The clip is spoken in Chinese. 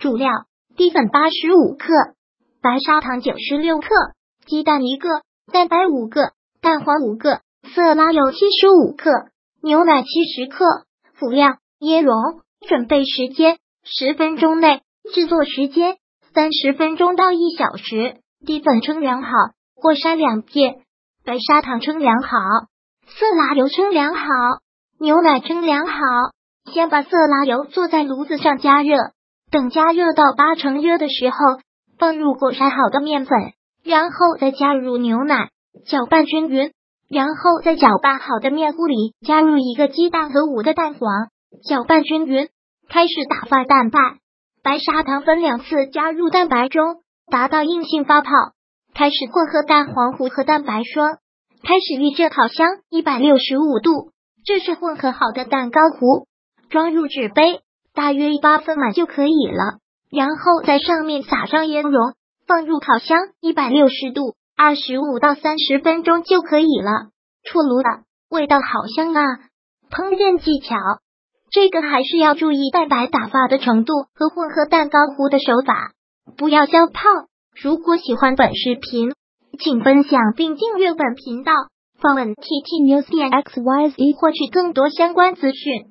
主料：低粉85克，白砂糖96克，鸡蛋1个，蛋白5个，蛋黄5个，色拉油75克，牛奶70克。辅料：椰蓉。准备时间10分钟内，制作时间30分钟到1小时。低粉称量好，过筛2遍，白砂糖称量好，色拉油称量好，牛奶称量好。先把色拉油坐在炉子上加热，等加热到80%热的时候，放入过筛好的面粉，然后再加入牛奶，搅拌均匀。然后在搅拌好的面糊里加入1个鸡蛋和5个蛋黄，搅拌均匀。开始打发蛋白，白砂糖分2次加入蛋白中，达到硬性发泡。开始混合蛋黄糊和蛋白霜，开始预热烤箱165度。这是混合好的蛋糕糊，装入纸杯，大约8分满就可以了。然后在上面撒上椰蓉，放入烤箱160度，25到30分钟就可以了。出炉了，味道好香啊！烹饪技巧，这个还是要注意蛋白打发的程度和混合蛋糕糊的手法，不要消泡。如果喜欢本视频，请分享并订阅本频道，访问 ttnews.xyz 获取更多相关资讯。